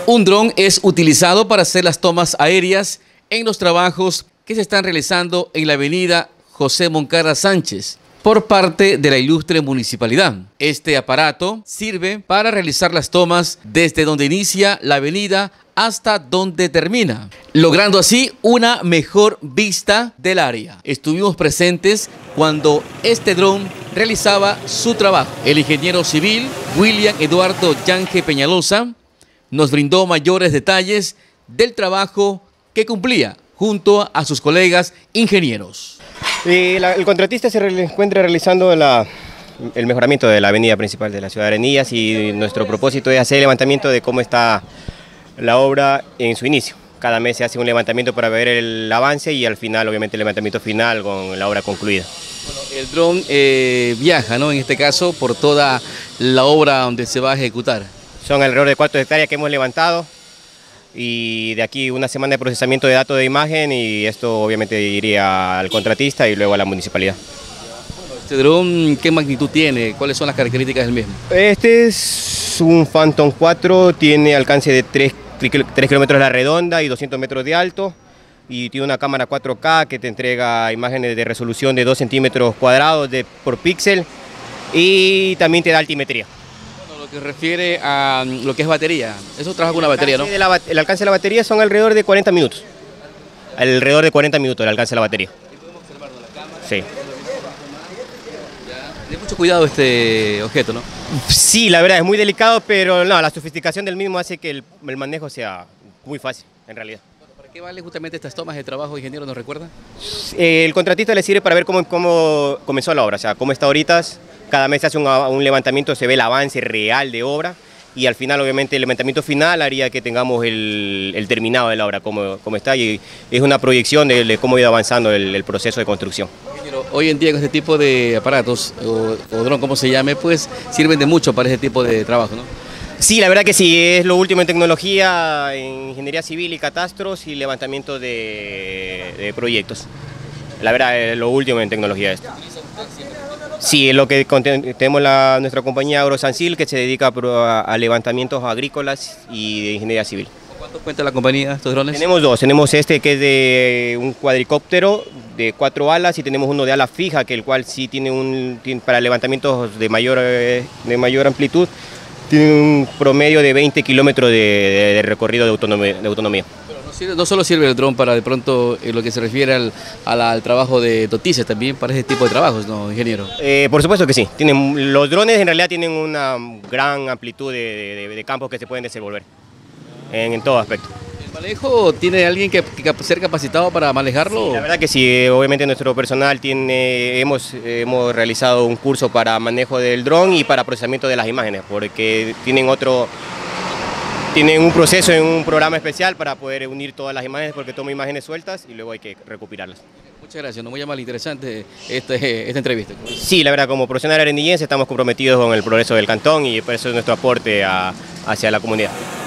Un dron es utilizado para hacer las tomas aéreas en los trabajos que se están realizando en la avenida José Moncara Sánchez por parte de la ilustre municipalidad. Este aparato sirve para realizar las tomas desde donde inicia la avenida hasta donde termina, logrando así una mejor vista del área. Estuvimos presentes cuando este dron realizaba su trabajo. El ingeniero civil William Eduardo Yange Peñalosa nos brindó mayores detalles del trabajo que cumplía junto a sus colegas ingenieros. El contratista se encuentra realizando el mejoramiento de la avenida principal de la ciudad de Arenillas y nuestro propósito es hacer el levantamiento de cómo está la obra en su inicio. Cada mes se hace un levantamiento para ver el avance y al final obviamente el levantamiento final con la obra concluida. Bueno, el dron viaja, ¿no? En este caso por toda la obra donde se va a ejecutar. Son alrededor de 4 hectáreas que hemos levantado y de aquí una semana de procesamiento de datos de imagen y esto obviamente iría al contratista y luego a la municipalidad. ¿Este dron qué magnitud tiene? ¿Cuáles son las características del mismo? Este es un Phantom 4, tiene alcance de 3 kilómetros a la redonda y 200 metros de alto y tiene una cámara 4K que te entrega imágenes de resolución de 2 centímetros cuadrados por píxel y también te da altimetría. Lo que refiere a lo que es batería, eso trabaja con una batería, ¿no? El alcance de la batería son alrededor de 40 minutos. Alrededor de 40 minutos el alcance de la batería. ¿Y podemos observarlo en la cámara? Sí. Tiene mucho cuidado este objeto, ¿no? Sí, la verdad es muy delicado, pero no, la sofisticación del mismo hace que el manejo sea muy fácil, en realidad. Bueno, ¿para qué vale justamente estas tomas de trabajo, ingeniero, nos recuerda? El contratista le sirve para ver cómo comenzó la obra, o sea, cómo está ahorita. Cada mes se hace un levantamiento, se ve el avance real de obra y al final obviamente el levantamiento final haría que tengamos el terminado de la obra, como está, y es una proyección de cómo ha ido avanzando el proceso de construcción. Ingeniero, hoy en día con este tipo de aparatos, o dron como se llame, pues sirven de mucho para este tipo de trabajo, ¿no? Sí, la verdad que sí, es lo último en tecnología, en ingeniería civil y catastros y levantamiento de proyectos. La verdad es lo último en tecnología esto. Sí, es lo que tenemos nuestra compañía Agrosancil que se dedica a levantamientos agrícolas y de ingeniería civil. ¿Cuánto cuenta la compañía estos drones? Tenemos dos, tenemos este que es de un cuadricóptero de 4 alas y tenemos uno de ala fija, que el cual sí tiene para levantamientos de mayor amplitud, tiene un promedio de 20 kilómetros de recorrido de autonomía. No solo sirve el dron para de pronto en lo que se refiere al trabajo de noticias, también para ese tipo de trabajos, ¿no, ingeniero? Por supuesto que sí. Los drones en realidad tienen una gran amplitud de campos que se pueden desenvolver en todo aspecto. ¿El manejo tiene alguien que ser capacitado para manejarlo? Sí, la verdad que sí, obviamente nuestro personal hemos realizado un curso para manejo del dron y para procesamiento de las imágenes, porque tienen un proceso en un programa especial para poder unir todas las imágenes porque toma imágenes sueltas y luego hay que recopilarlas. Muchas gracias, nos muy mal interesante esta entrevista. Sí, la verdad, como profesional arenillense estamos comprometidos con el progreso del cantón y por eso es nuestro aporte hacia la comunidad.